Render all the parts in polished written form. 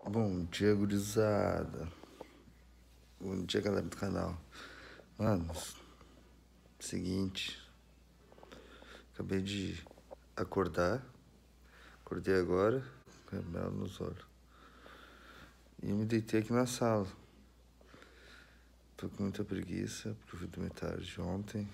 Bom dia, gurizada. Bom dia, galera do canal. Mano, seguinte. Acabei de acordar. Acordei agora, com mel nos olhos. E me deitei aqui na sala. Tô com muita preguiça, porque eu fui dormir tarde ontem.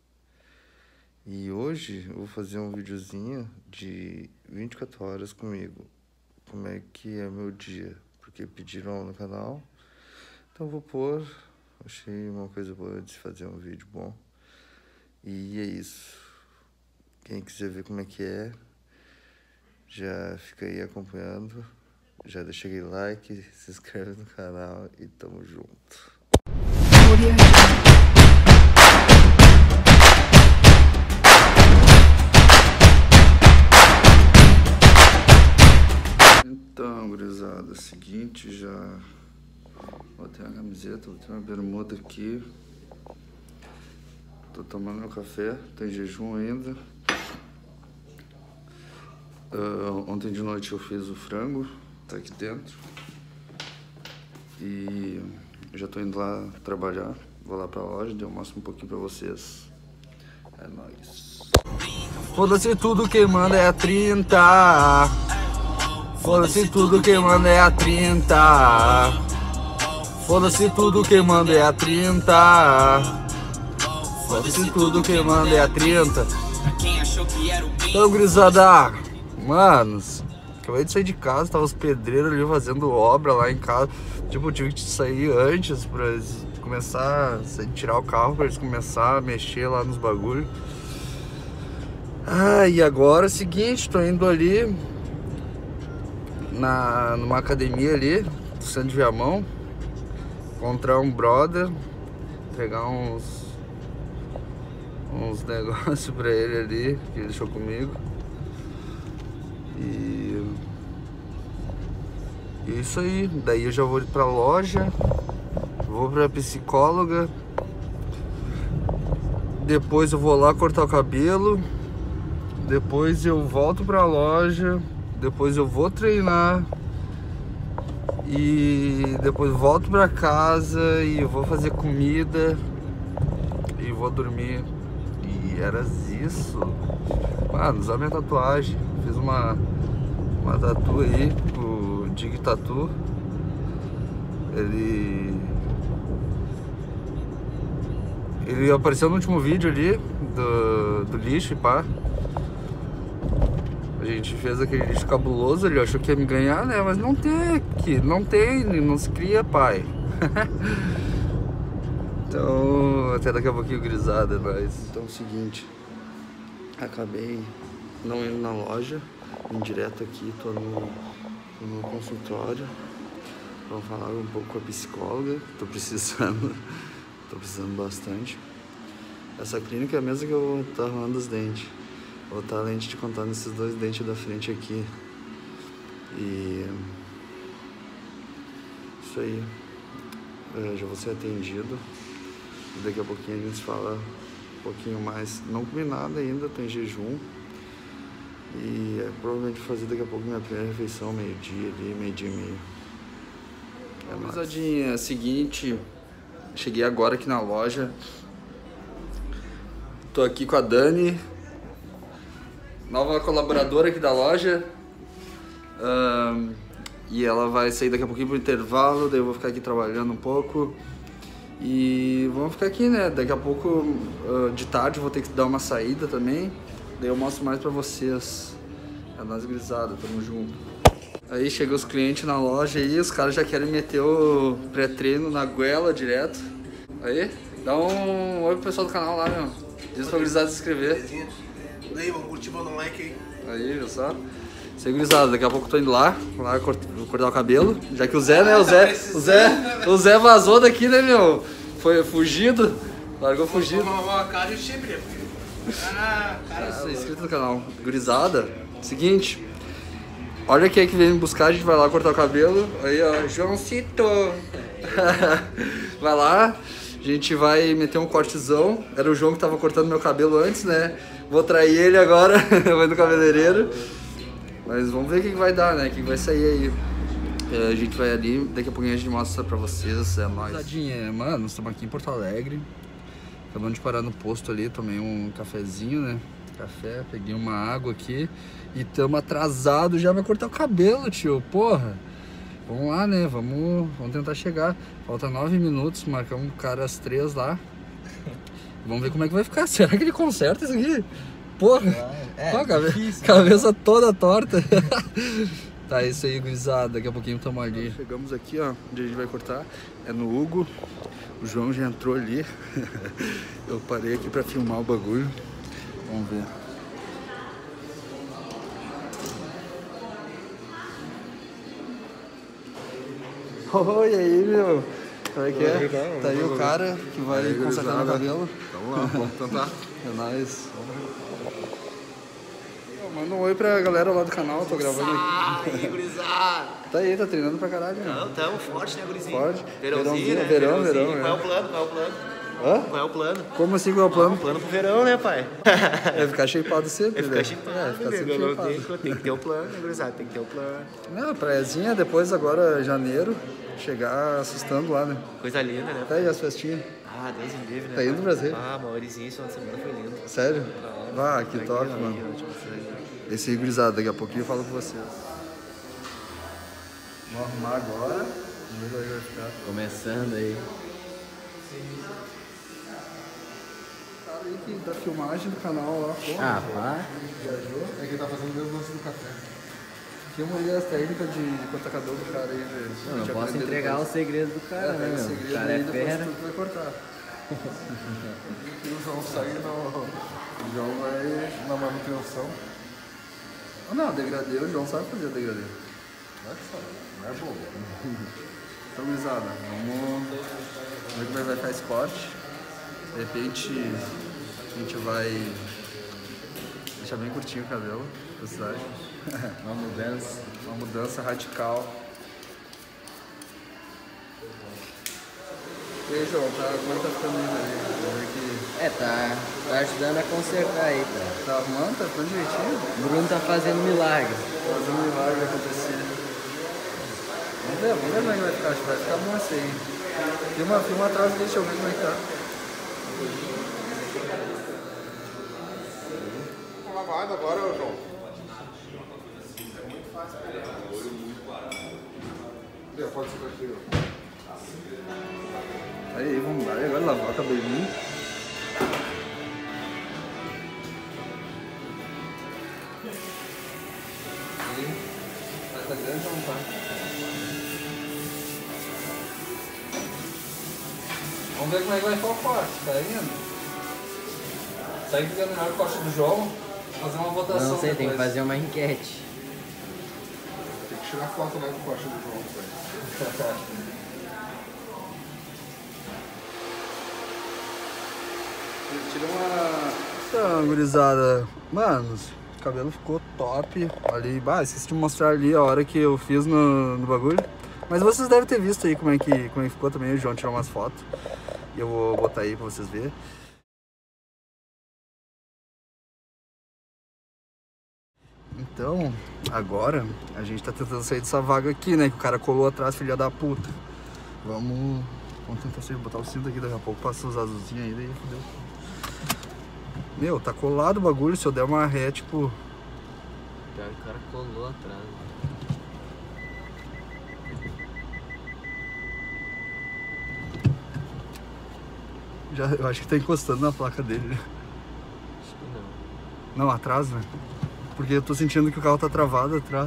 E hoje eu vou fazer um videozinho de 24 horas comigo. Como é que é meu dia, porque pediram no canal. Então vou pôr, achei uma coisa boa de fazer um vídeo bom. E é isso. Quem quiser ver como é que é, já fica aí acompanhando. Já deixa aquele like, se inscreve no canal e tamo junto. Então, gurizada, seguinte, já botei uma camiseta, botei uma bermuda aqui. Tô tomando meu café, tô em jejum ainda. Ontem de noite eu fiz o frango, tá aqui dentro. E já tô indo lá trabalhar, vou lá pra loja, eu mostro um pouquinho pra vocês. É nóis. Foda-se tudo, quem manda é a 30. Foda-se tudo, quem manda é a 30. Foda-se tudo, quem manda é a 30. Foda-se tudo, quem manda é a 30. Então, gurizada, manos, acabei de sair de casa, tava os pedreiros ali fazendo obra lá em casa. Tipo, eu tive que sair antes pra eles começar a tirar o carro, pra eles começar a mexer lá nos bagulhos. E agora é o seguinte, tô indo ali numa academia ali, do centro de Viamão, encontrar um brother, pegar uns negócios pra ele ali, que ele deixou comigo. E isso aí, daí eu já vou pra loja, vou pra psicóloga, depois eu vou lá cortar o cabelo, depois eu volto pra loja, depois eu vou treinar e depois volto pra casa e eu vou fazer comida e vou dormir. E era isso. Mano, usar minha tatuagem. Fiz uma tatu aí, o Dig Tattoo. Ele apareceu no último vídeo ali do lixo e pá. A gente fez aquele lixo cabuloso, ele achou que ia me ganhar, né? Mas não não se cria, pai. Então, até daqui a pouquinho grisada, mas... Então é o seguinte, acabei não indo na loja, vim direto aqui, tô no consultório. Vamos falar um pouco com a psicóloga, tô precisando bastante. Essa clínica é a mesma que eu tô arrumando os dentes. Vou botar a lente de contato nesses dois dentes da frente aqui. E... isso aí. Já vou ser atendido. Daqui a pouquinho a gente fala um pouquinho mais. Não comi nada ainda, tô em jejum. E provavelmente vou fazer daqui a pouco minha primeira refeição, meio-dia ali, meio-dia e meio. Gurizadinha, seguinte, cheguei agora aqui na loja. Tô aqui com a Dani, nova colaboradora aqui da loja. E ela vai sair daqui a pouquinho pro intervalo, daí eu vou ficar aqui trabalhando um pouco. E vamos ficar aqui, né? Daqui a pouco, de tarde, eu vou ter que dar uma saída também. Daí eu mostro mais pra vocês. É nóis, gurizada, tamo junto. Aí chegou os clientes na loja aí, os caras já querem meter o pré-treino na goela direto. Aí, dá um oi pro pessoal do canal lá, meu. Diz pra gurizada se inscrever. E aí, vamos curtir, manda um like aí. Aí, viu só? Isso aí, gurizada, daqui a pouco eu tô indo lá cortar o cabelo. Já que o Zé, né? O Zé vazou daqui, né, meu? Foi fugido. Largou fugido. Vamos lavar a cara e o chifre. Cara, inscrito no canal. Gurizada, seguinte. Olha quem é que veio me buscar, a gente vai lá cortar o cabelo. Aí, ó, Joãocito. Vai lá, a gente vai meter um cortezão. Era o João que tava cortando meu cabelo antes, né? Vou trair ele agora, vai no cabeleireiro. Mas vamos ver o que vai dar, né? O que vai sair aí. A gente vai ali, daqui a pouquinho a gente mostra pra vocês, é nóis. Mano, estamos aqui em Porto Alegre. Acabamos de parar no posto ali, tomei um cafezinho, né? Café, peguei uma água aqui e tamo atrasado, já vai cortar o cabelo, tio, porra. Vamos lá, né? Vamos tentar chegar. Falta 9 minutos, marcamos o cara às 3 lá. Vamos ver como é que vai ficar. Será que ele conserta isso aqui? Porra! Cabeça toda torta. Tá, isso aí, gurizada. Daqui a pouquinho estamos ali. Chegamos aqui, ó, onde a gente vai cortar. É no Hugo. O João já entrou ali. Eu parei aqui pra filmar o bagulho. Vamos ver. Oi, aí, meu. Como é que é? Tá aí o cara que vai consertar meu cabelo. Vamos lá, vamos tentar. É nóis. Manda um oi pra galera lá do canal, tô gravando aqui. Aí, gurizada! Tá aí, tá treinando pra caralho, né? Não, tamo forte, né, gurizinho? Forte. Verãozinho, né? Verão. Qual é o plano? Hã? Qual é o plano? Como assim, qual é o plano? Plano pro verão, né, pai? É ficar shapeado sempre, É né? ficar chipado, É, ficar sempre não shapeado. tem que ter o plano, né, gurizada? Tem que ter o plano. Não, praiazinha, depois agora, janeiro, chegar assustando lá, né? Coisa linda, né? Tá aí as festinhas. Ah, Deus me livre, né? Tá indo no Brasil? Ah, Maurizinho, esse final de semana foi lindo. Sério? Ah, que top, Aqui, mano. ó, tipo, Esse aí, gurizada, daqui a pouquinho eu falo com vocês. Vamos arrumar agora. Vamos ver como é que vai ficar. começando aí. Cara aí que da filmagem do canal lá, pô. pá. Viajou. É que tá fazendo o mesmo lance do café. Tinha aí as técnicas de cortar cabelo do cara aí, velho. Não posso entregar o segredo do cara, né, meu? O cara é fera. Tu vai cortar. E o João sai no... O João vai na manutenção. Ah, não, degradê, o João sabe fazer degradê. Não é que sabe, não é bobo. Então, gurizada, vamos ver como é que vai ficar esse corte. De repente, a gente vai deixar bem curtinho o cabelo, vocês acham? Uma mudança radical. E aí, João, como é que tá ficando isso aí? Tá ajudando a consertar aí, tá? Tá arrumando? Tá ficando direitinho? O Bruno tá fazendo milagre. Fazendo um milagre acontecer. Vamos ver como é que vai ficar. Acho que vai ficar bom assim, hein? Filma atrás e deixa eu ver como é que tá. Vamos lá mais agora, João. Pode ser aqui, ó. Aí, vamos lá. E agora lavar o cabelinho. Mas tá grande ou não tá? Vamos ver como é que vai ficar o corte, tá indo? Isso aí fica melhor o corte do João. Fazer uma votação. Não sei, depois. tem que fazer uma enquete. Tem que tirar foto lá do corte do João, velho. Tira uma... Então, gurizada, mano, o cabelo ficou top ali. Esqueci de mostrar ali a hora que eu fiz no bagulho. Mas vocês devem ter visto aí como é que ficou também. O João tirou umas fotos. E eu vou botar aí pra vocês verem. Então, agora a gente tá tentando sair dessa vaga aqui, né? Que o cara colou atrás, filha da puta. Vamos tentar sair, botar o cinto aqui, daqui a pouco passa os azulzinhos aí, daí fodeu. Meu, tá colado o bagulho, se eu der uma ré, tipo... O cara colou atrás. Eu acho que tá encostando na placa dele, né? Acho que não. Não, atrás, né? Porque eu tô sentindo que o carro tá travado atrás.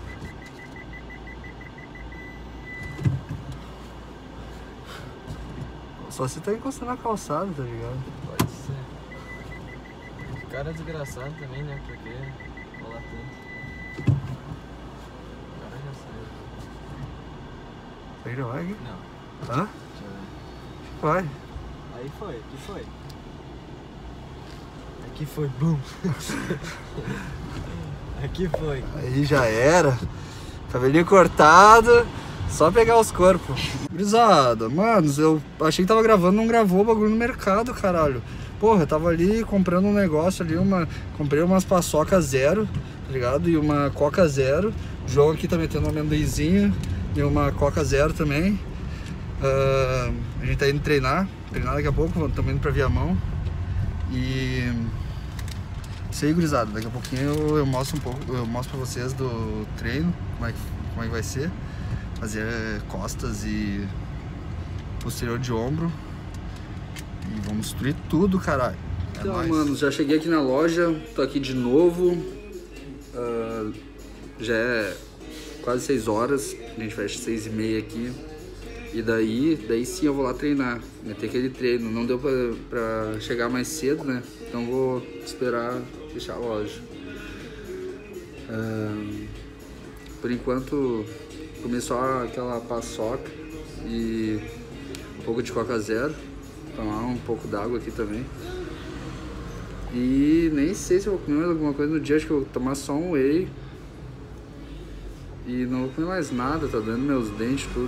Só se tá encostando na calçada, tá ligado? Pode ser. O cara é desgraçado também, né? Porque rola tanto. O cara já saiu. Aí já vai aqui? Não, Hã? deixa eu ver. Vai. Aí foi, aqui foi. Aqui foi, boom. Aqui foi. Aí já era. Cabelinho cortado. Só pegar os corpos. Gurizada, mano, eu achei que tava gravando, não gravou o bagulho no mercado, caralho. Porra, eu tava ali comprando um negócio ali, comprei umas paçoca zero, tá ligado? E uma coca zero. O João aqui tá metendo um amendoinzinho. e uma Coca Zero também. A gente tá indo treinar daqui a pouco, estamos indo pra Viamão. E isso aí, gurizada, daqui a pouquinho eu mostro pra vocês do treino, como é que vai ser. Fazer costas e posterior de ombro. E vamos destruir tudo, caralho. Então, mano, já cheguei aqui na loja, tô aqui de novo. Já é quase 6 horas, a gente fecha 6h30 aqui. E daí sim eu vou lá treinar, meter aquele treino. Não deu pra chegar mais cedo, né? Então vou esperar fechar a loja. Por enquanto, comi só aquela paçoca e um pouco de Coca Zero. Tomar um pouco d'água aqui também. E nem sei se eu vou comer mais alguma coisa no dia, acho que eu vou tomar só um whey. E não vou comer mais nada, tá doendo meus dentes, tudo.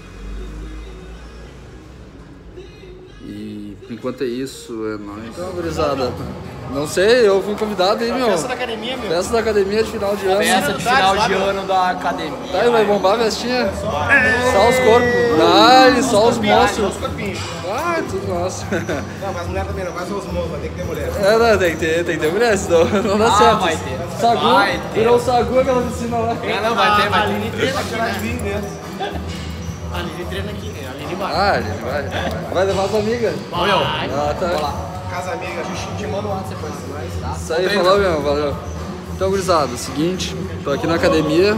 E por enquanto é isso, é nóis. Então, gurizada, não sei, eu fui convidado aí, meu. Festa da academia, meu. Festa da academia de final de ano. Festa de final de ano da academia. Tá, e vai bombar a festinha? Só os corpos. Dá, só os monstros. Os corpinhos. Ah, tudo nosso. Não, mas mulher também não, mas só os moços, vai ter que ter mulher. Não, tem que ter mulher, senão não dá certo. Vai ter. Sagu, Vai ter. virou o Sagu aquela piscina lá. Não, vai ter. A Aline treina aqui, né? A Aline treina aqui, a Aline embaixo. Ah, ele vai levar as amigas? Vai. Ah, tá. Casa amiga, te manda um WhatsApp depois. Tá? Isso aí, falou mesmo, valeu. Então, gurizada, é o seguinte, tô aqui na academia.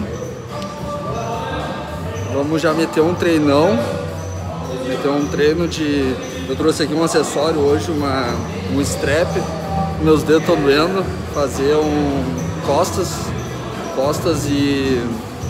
Vamos já meter um treinão. Meter um treino de... Eu trouxe aqui um acessório hoje, um strap. Meus dedos estão doendo. Fazer costas e...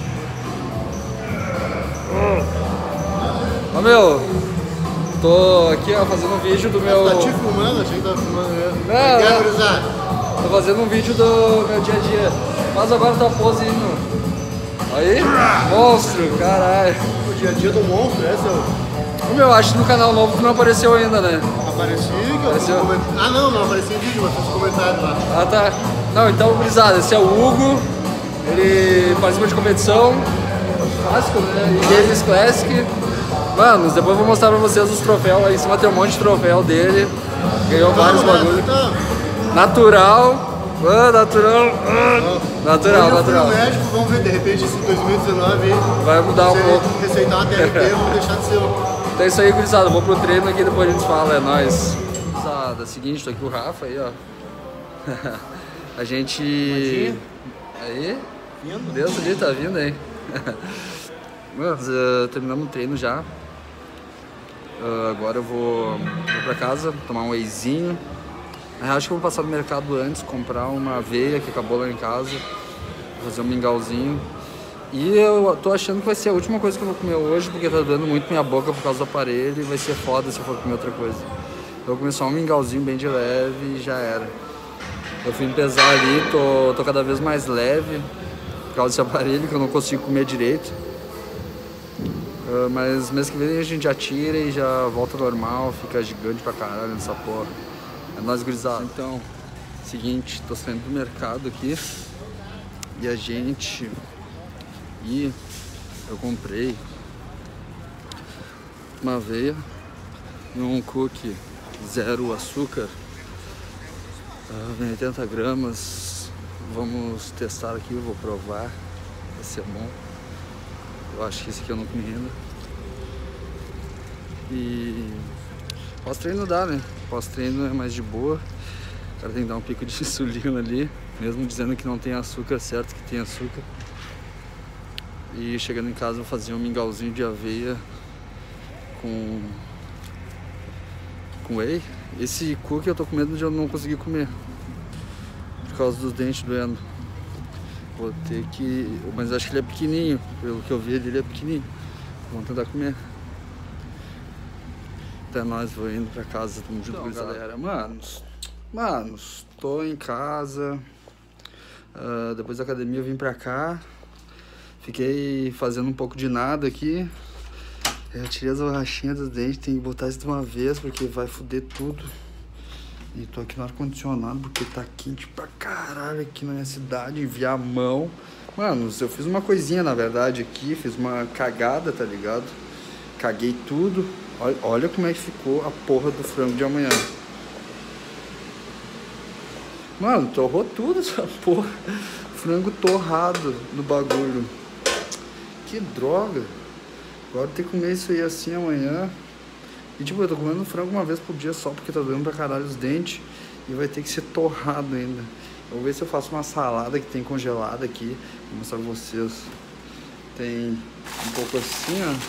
Ó, meu, tô aqui, ó, fazendo um vídeo do meu... Tá te filmando? Achei que tá filmando mesmo. Não, Gurizada. tô fazendo um vídeo do meu dia a dia. Faz agora tua pose aí, meu. Aí, monstro, caralho. O dia a dia do monstro, esse é o... Meu, acho que no canal novo tu não apareceu ainda, né? Apareci, que eu Apareceu? fiz Ah, não apareci em vídeo, mas fiz comentário lá. Ah, tá. Não, então, gurizada, esse é o Hugo. Ele participa de competição. Clássico, né? E Games Classic. Mano, depois eu vou mostrar pra vocês os troféus. Aí em cima tem um monte de troféu dele. Ganhou vários bagulhos. Natural. Natural. Natural. No médico, vamos ver, de repente, esse 2019 aí, Vai mudar um pouco. receitar uma TRT, vamos deixar de ser Então é isso aí, gurizada. Eu vou pro treino aqui, depois a gente fala, é nóis. Gurizada, é o seguinte, tô aqui com o Rafa aí, ó. A gente... Aí? Deus ali, tá vindo aí. Mano, terminamos o treino já. Agora eu vou pra casa, tomar um wheyzinho. Acho que eu vou passar no mercado antes, comprar uma aveia que acabou lá em casa. Fazer um mingauzinho. E eu tô achando que vai ser a última coisa que eu vou comer hoje, porque tá doendo muito minha boca por causa do aparelho e vai ser foda se eu for comer outra coisa. Eu vou comer só um mingauzinho bem de leve e já era. Eu fui me pesar ali, tô cada vez mais leve por causa desse aparelho que eu não consigo comer direito. Mas mês que vem a gente já tira e já volta ao normal, fica gigante pra caralho nessa porra. É nóis, gurizada. Então, seguinte, tô saindo do mercado aqui e a gente... E eu comprei uma aveia e um cookie zero açúcar, 80 gramas. Vamos testar aqui, eu vou provar, vai ser bom. Eu acho que esse aqui eu não comi ainda. E pós-treino dá, né? Pós-treino é mais de boa. O cara tem que dar um pico de insulina ali, mesmo dizendo que não tem açúcar, certo que tem açúcar. E chegando em casa vou fazer um mingauzinho de aveia com whey. Esse cookie eu tô com medo de eu não conseguir comer por causa dos dentes doendo. Vou ter que... Mas acho que ele é pequenininho, pelo que eu vi ele é pequenininho. Vamos tentar comer. Até nós, vou indo pra casa, tamo junto com galera. Manos, tô em casa. Depois da academia eu vim pra cá. Fiquei fazendo um pouco de nada aqui. Eu tirei as borrachinhas dos dentes, tem que botar isso de uma vez porque vai foder tudo. E tô aqui no ar-condicionado porque tá quente pra caralho aqui na minha cidade, em Viamão. Mano, eu fiz uma coisinha na verdade aqui, fiz uma cagada, tá ligado? Caguei tudo. Olha como é que ficou a porra do frango de amanhã. Mano, torrou tudo essa porra. Frango torrado no bagulho. Que droga. Agora tem que comer isso aí assim amanhã. E tipo, eu tô comendo frango uma vez por dia só porque tá doendo pra caralho os dentes. E vai ter que ser torrado ainda. Eu vou ver se eu faço uma salada que tem congelada aqui. Vou mostrar pra vocês. Tem um pouco assim, ó.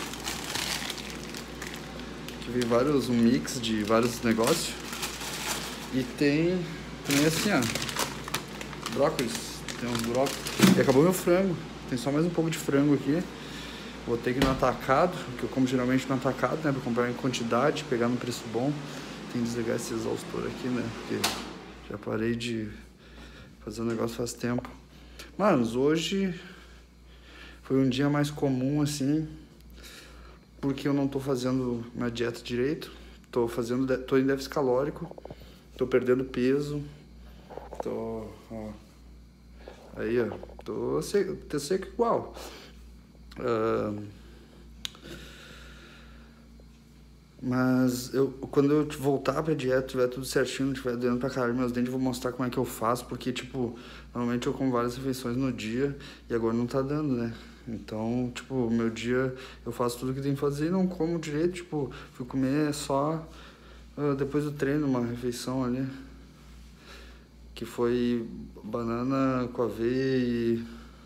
Aqui vem um mix de vários negócios. E tem também assim, ó. Brócolis. Tem uns brócolis. E acabou meu frango. Tem só mais um pouco de frango aqui. Vou ter que ir no atacado, que eu como geralmente no atacado, né? Pra comprar em quantidade, pegar no preço bom. Tem que desligar esse exaustor aqui, né? Porque já parei de fazer o negócio faz tempo. Mas hoje foi um dia mais comum, assim, porque eu não tô fazendo minha dieta direito. Tô em déficit calórico. Tô perdendo peso. Tô, ó. Aí, ó. Tô seco igual. Mas quando eu voltar pra dieta, tiver tudo certinho, tiver doendo pra caralho meus dentes, eu vou mostrar como é que eu faço, porque, tipo, normalmente eu como várias refeições no dia e agora não tá dando, né? Então, tipo, meu dia eu faço tudo que tem que fazer e não como direito, tipo, fui comer só depois do treino, uma refeição ali, que foi banana com aveia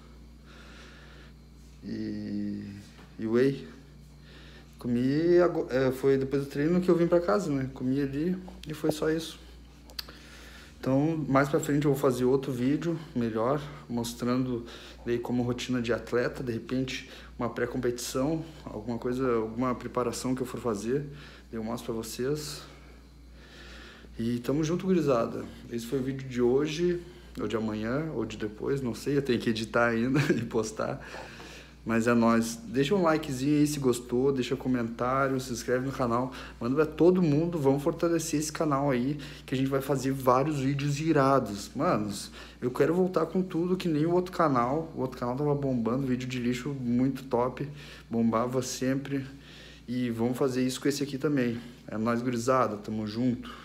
e whey. Comi, foi depois do treino que eu vim pra casa, né? Comi ali e foi só isso. Então, mais pra frente eu vou fazer outro vídeo melhor, mostrando daí como rotina de atleta, de repente uma pré-competição, alguma preparação que eu for fazer, eu mostro pra vocês. E tamo junto, gurizada. Esse foi o vídeo de hoje, ou de amanhã, ou de depois, não sei, eu tenho que editar ainda e postar. Mas é nóis. Deixa um likezinho aí se gostou, deixa um comentário, se inscreve no canal. Manda pra todo mundo, vamos fortalecer esse canal aí, que a gente vai fazer vários vídeos irados. Manos, eu quero voltar com tudo, que nem o outro canal. O outro canal tava bombando, vídeo de lixo muito top, bombava sempre. E vamos fazer isso com esse aqui também. É nóis, gurizada, tamo junto.